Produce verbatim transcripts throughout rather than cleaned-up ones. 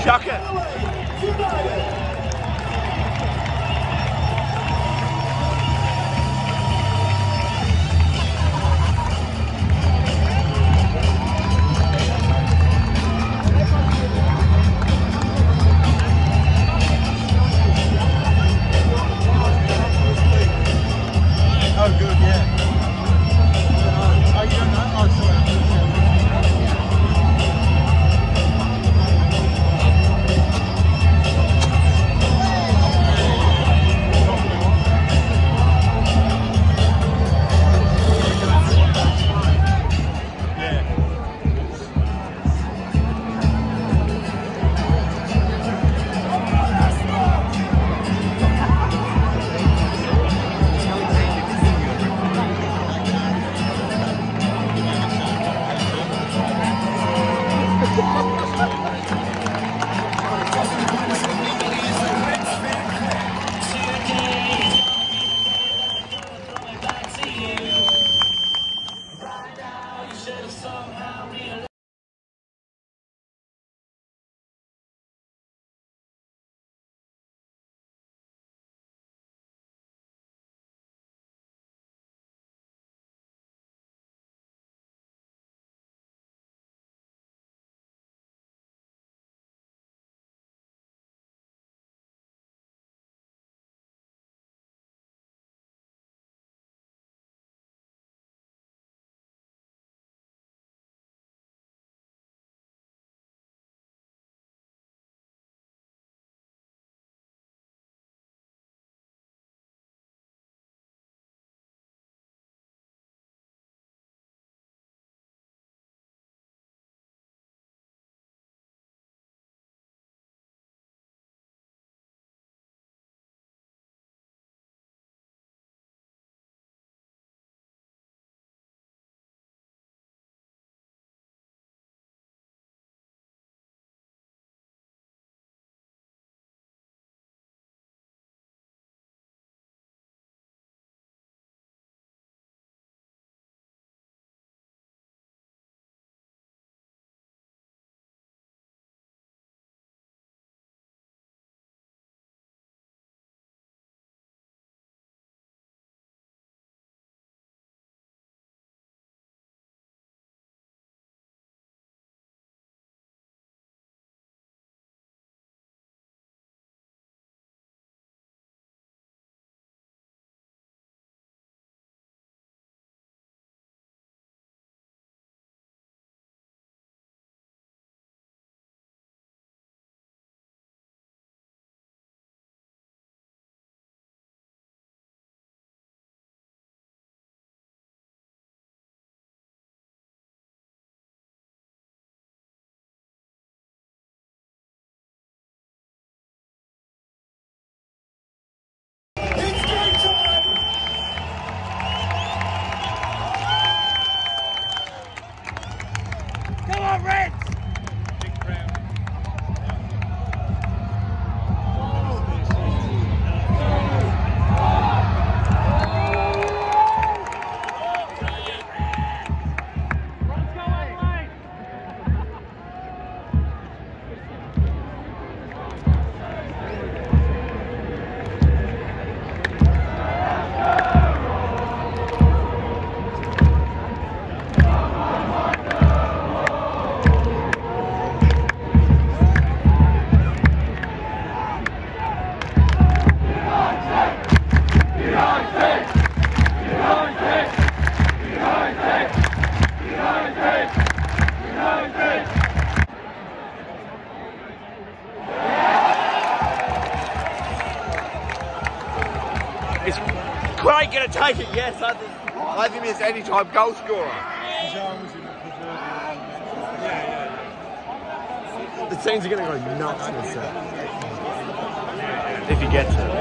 Chuck it. Oh, good, yeah. Oh, you don't know? Oh, sorry. Is Craig going to take it? Yes, I think. I think he's any time goal scorer. The teams are going to go nuts in this set. If he gets it.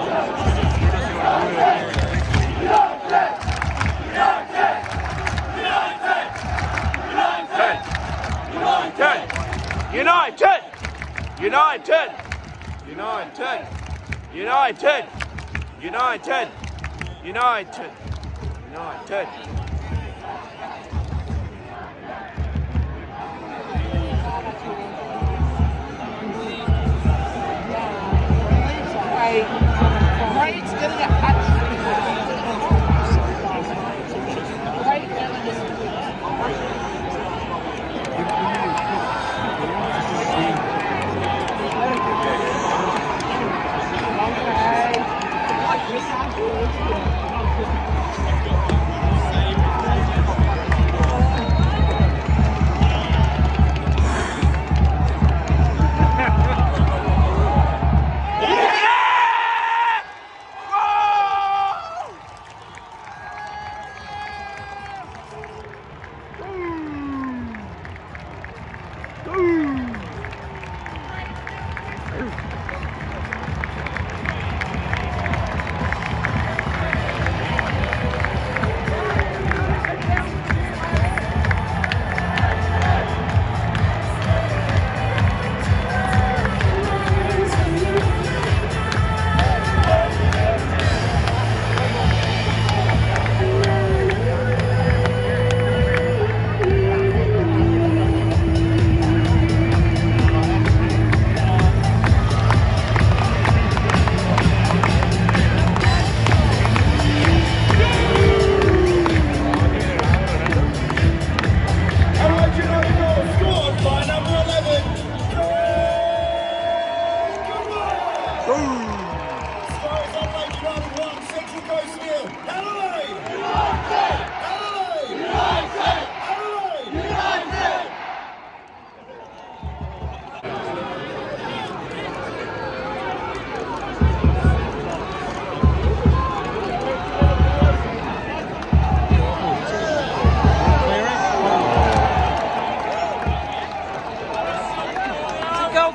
United! United! United! United! United! United! United!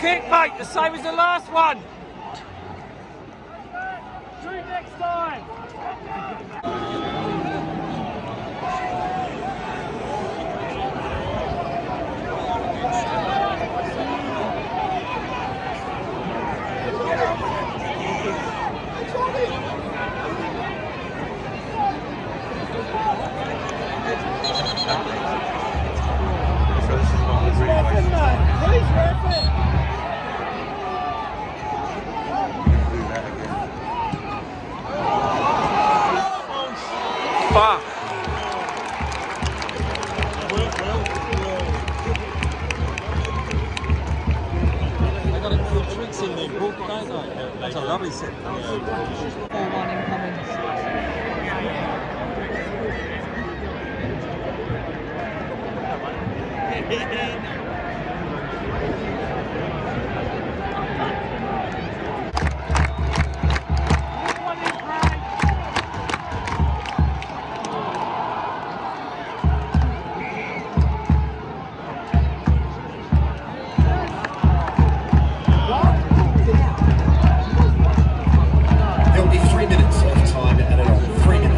kick, mate, the same as the last one. Do it next time. Fuck. They got a few tricks in their book, don't they? That's a lovely set. four one incoming. There'll be three minutes of time added on. Three minutes.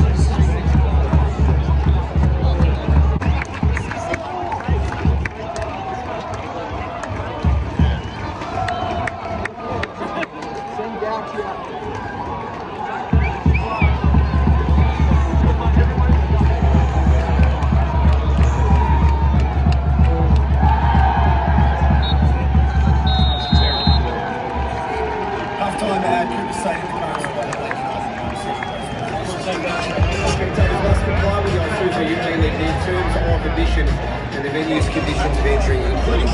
Half-time ad, Cooper State in the current spot at Lake We go through the U K League in terms of admission and the venue's conditions of entry, including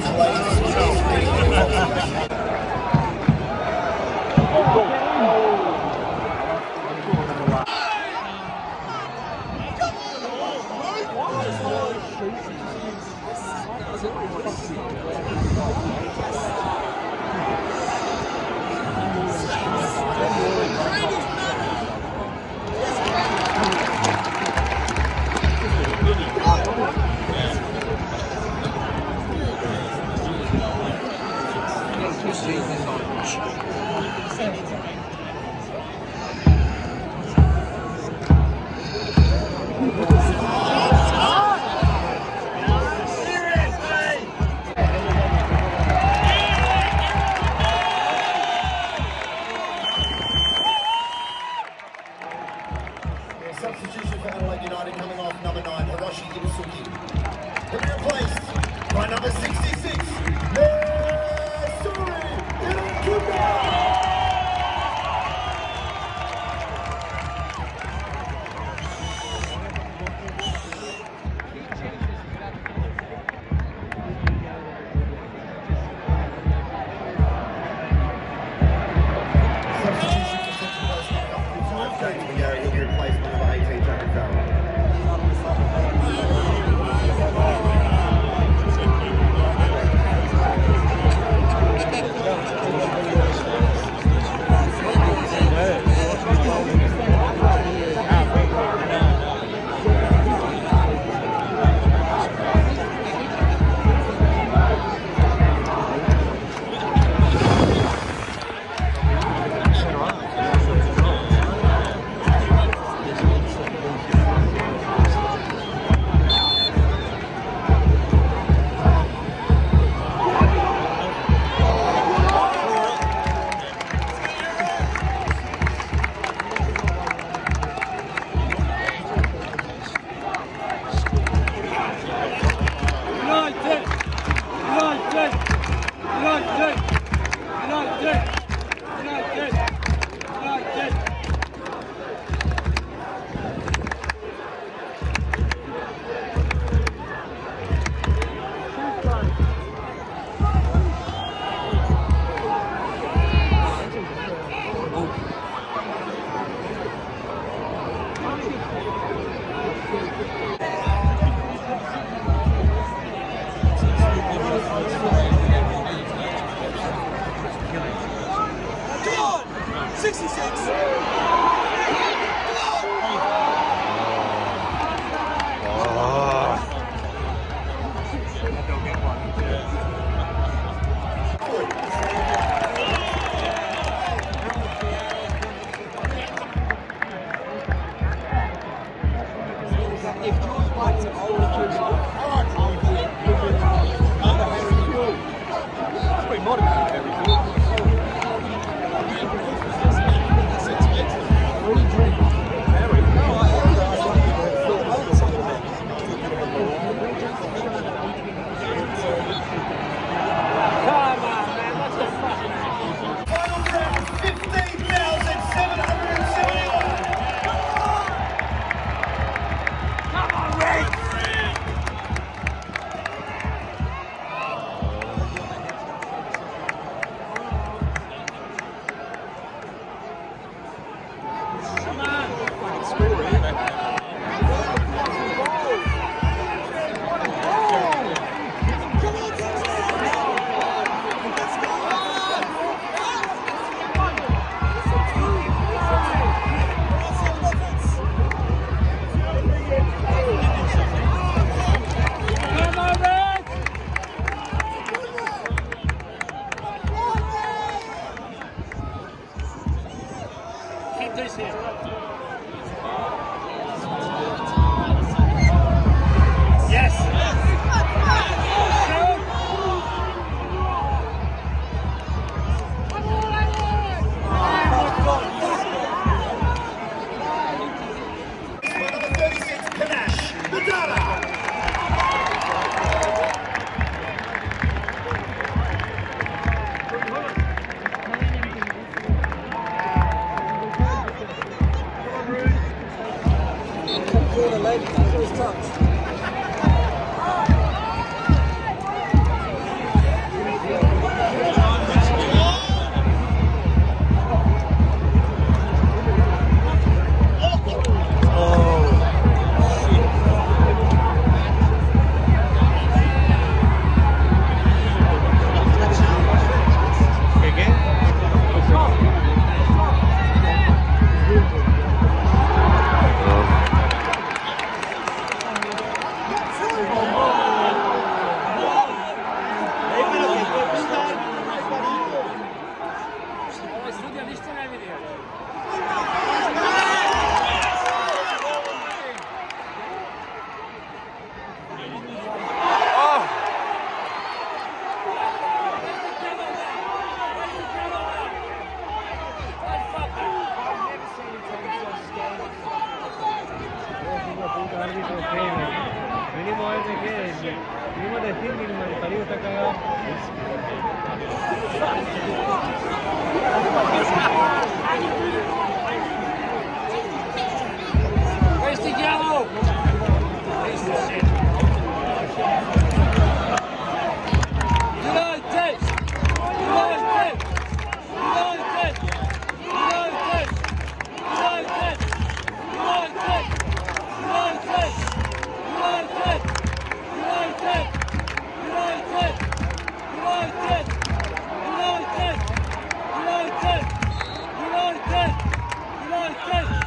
substitution for Adelaide United coming off number nine, Hiroshi Ibusuki. He'll be replaced by number sixty-six, Mesuri Hiroshi. Mínimo es de que mínimo decir mi marido está cagado. Where's the yellow? United! United! United! United! United! United! United! United! United! United! United! United! United! United! United!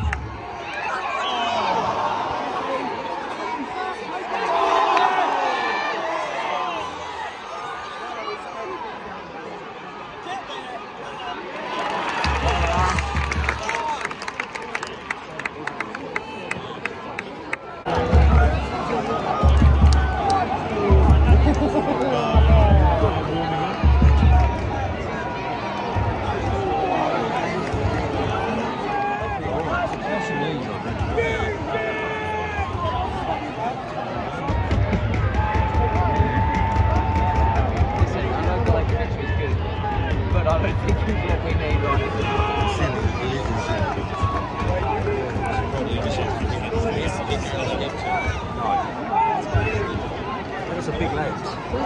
That's a big lens.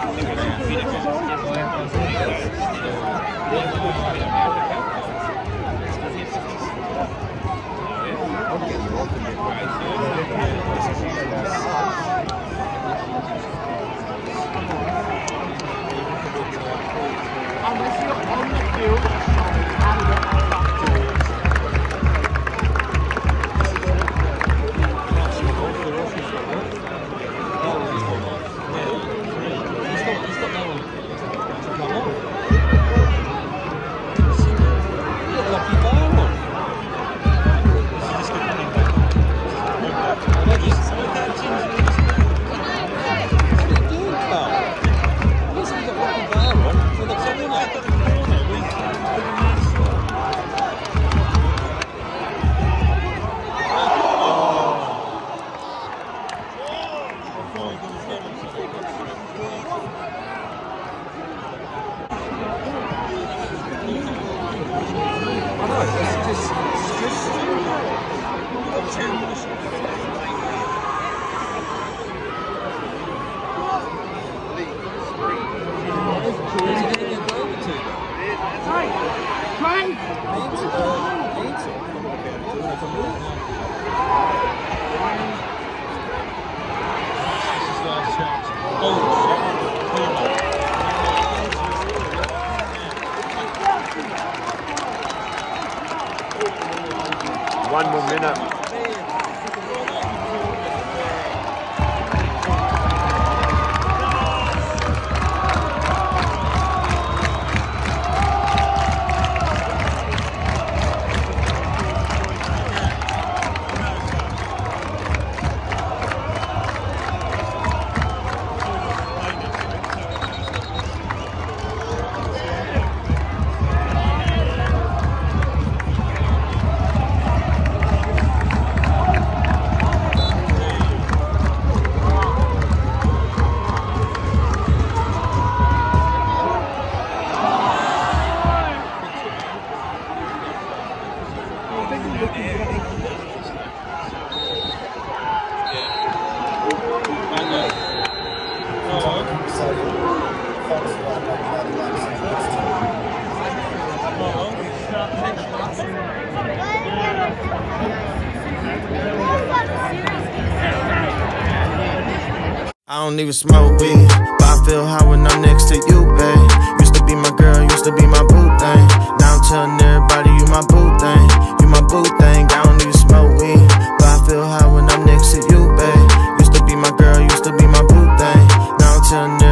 One more minute. I don't even smoke weed, but I feel high when I'm next to you, babe. Used to be my girl, used to be my boo thing. Now I'm telling everybody you my boo thing, you my boo thing. I don't even smoke weed, but I feel high when I'm next to you, babe. Used to be my girl, used to be my boo thing. Now I'm telling